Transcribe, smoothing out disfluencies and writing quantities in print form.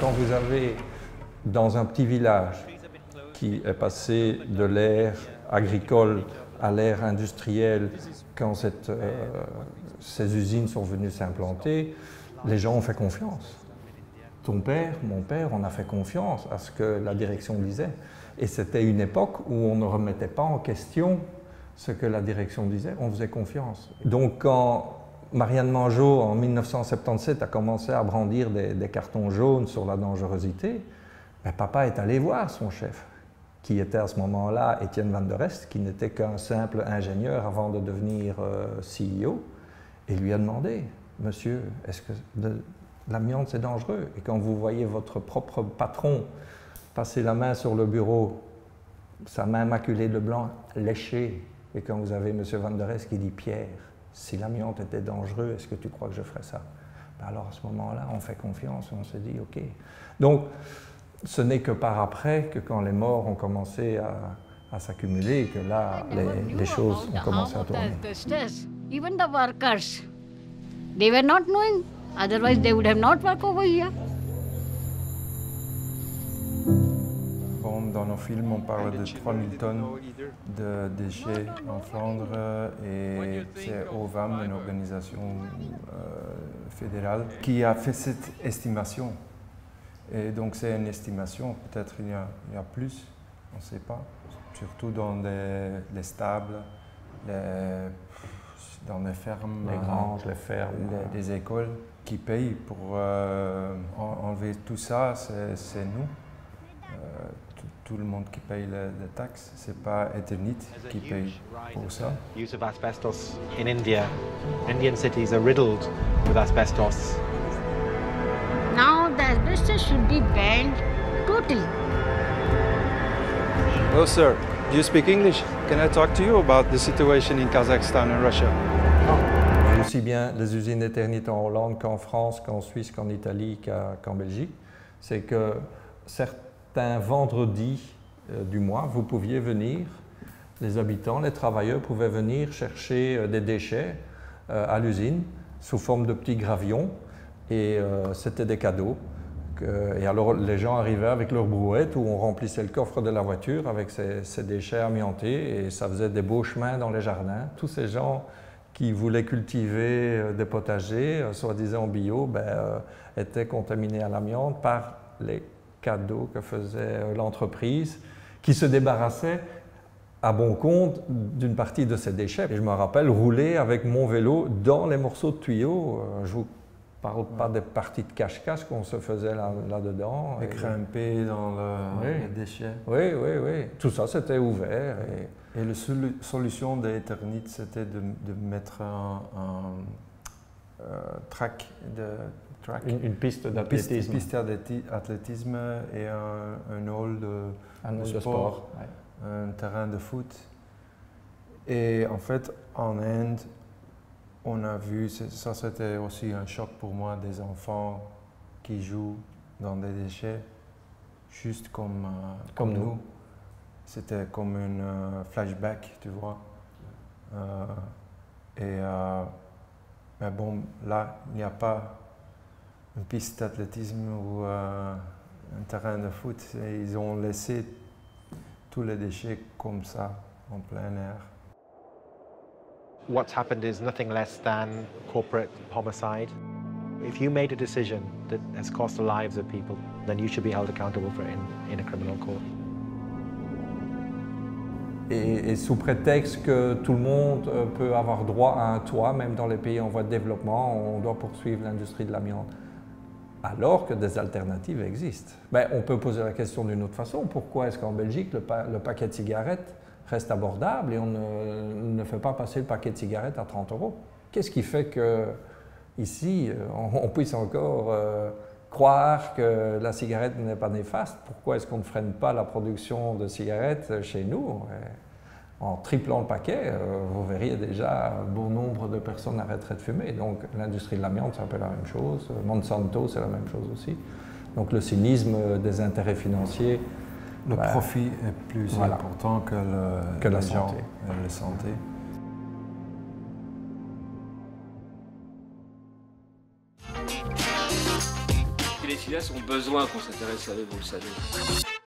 quand vous avez dans un petit village qui est passé de l'ère agricole à l'ère industrielle, quand ces usines sont venues s'implanter, les gens ont fait confiance. Ton père, mon père, on a fait confiance à ce que la direction disait. Et c'était une époque où on ne remettait pas en question ce que la direction disait, on faisait confiance. Donc quand Marianne Mangeot, en 1977, a commencé à brandir des cartons jaunes sur la dangerosité, ben, papa est allé voir son chef, qui était à ce moment-là Étienne Van der Est, qui n'était qu'un simple ingénieur avant de devenir CEO, et lui a demandé, « Monsieur, est-ce que l'amiante c'est dangereux ?» Et quand vous voyez votre propre patron passer la main sur le bureau, sa main maculée de blanc, léchée, et quand vous avez M. Van der Est qui dit « Pierre, si l'amiante était dangereux, est-ce que tu crois que je ferais ça ?» Ben alors à ce moment-là, on fait confiance, on se dit « OK ». Donc, ce n'est que par après que quand les morts ont commencé à s'accumuler, que là, les choses ont commencé à tourner. Even the workers, they were not knowing, otherwise they would have not worked over here. Bon, dans nos films, on parle de 3000 tonnes de déchets en Flandre et c'est OVAM, une organisation fédérale, qui a fait cette estimation. Et donc c'est une estimation, peut-être il y a plus, on ne sait pas, surtout dans les stables, dans les fermes, les granges, les fermes, les écoles qui payent pour enlever tout ça, c'est nous. Tout le monde qui paye les taxes, c'est pas Eternit qui paye pour ça. Use of asbestos in India. Indian cities are riddled with asbestos. Now the asbestos should be banned totally. Hello sir, do you speak English? Can I talk to you about the situation in Kazakhstan and Russia? Aussi bien les usines Eternit en Hollande qu'en France, qu'en Suisse, qu'en Italie, qu'en Belgique, c'est que certains vendredis du mois, vous pouviez venir, les habitants, les travailleurs pouvaient venir chercher des déchets à l'usine sous forme de petits gravions et c'était des cadeaux. Et alors les gens arrivaient avec leur brouette où on remplissait le coffre de la voiture avec ces déchets amiantés et ça faisait des beaux chemins dans les jardins. Tous ces gens qui voulaient cultiver des potagers, soi-disant bio, étaient contaminés à l'amiante par les cadeaux que faisait l'entreprise, qui se débarrassait à bon compte d'une partie de ces déchets. Et je me rappelle rouler avec mon vélo dans les morceaux de tuyaux. Je vous parle pas des parties de cache-cache qu'on se faisait là-dedans. Et grimper dans les déchets. Oui, oui, oui. Tout ça, c'était ouvert. Et la solution d'Eternit, c'était de mettre un track une piste d'athlétisme. Une piste d'athlétisme et un hall de sport, un terrain de foot. Et en fait, en Inde, on a vu, ça c'était aussi un choc pour moi, des enfants qui jouent dans des déchets, juste comme nous. C'était comme un flashback, tu vois. Mais bon, là, il n'y a pas une piste d'athlétisme ou un terrain de foot. Et ils ont laissé tous les déchets comme ça, en plein air. What's happened is nothing less than corporate homicide. If you made a decision that has cost the lives of people, then you should be held accountable for it in a criminal court. Et sous prétexte que tout le monde peut avoir droit à un toit, même dans les pays en voie de développement, on doit poursuivre l'industrie de l'amiante. Alors que des alternatives existent. On peut poser la question d'une autre façon. Pourquoi est-ce qu'en Belgique, le paquet de cigarettes reste abordable et on ne fait pas passer le paquet de cigarettes à 30 €? Qu'est-ce qui fait qu'ici, on puisse encore croire que la cigarette n'est pas néfaste? Pourquoi est-ce qu'on ne freine pas la production de cigarettes chez nous? En triplant le paquet, vous verriez déjà bon nombre de personnes arrêteraient de fumer. Donc l'industrie de l'amiante, c'est un peu la même chose. Monsanto, c'est la même chose aussi. Donc le cynisme des intérêts financiers. Le profit est plus important que la santé. santé. La santé. les cinéastes ont besoin qu'on s'intéresse à eux, vous le savez.